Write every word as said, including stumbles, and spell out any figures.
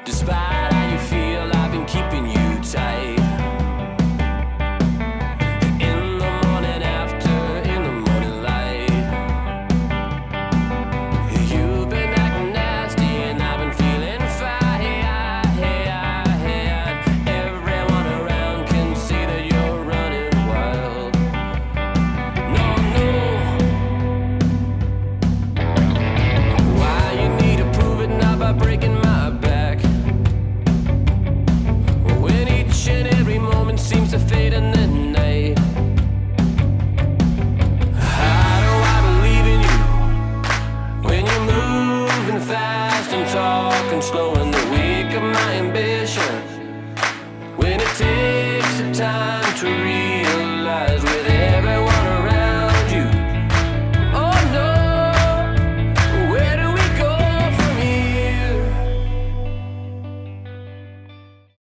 Despite how you feel, I've been keeping you tight. In the morning after, in the morning light, you've been acting nasty and I've been feeling fine. Everyone around can see that you're running wild. No, no. Why you need to prove it, not by breaking my back, when each and every moment seems to fade in the night. How do I believe in you when you're moving fast and talking slow, and the weak of my ambition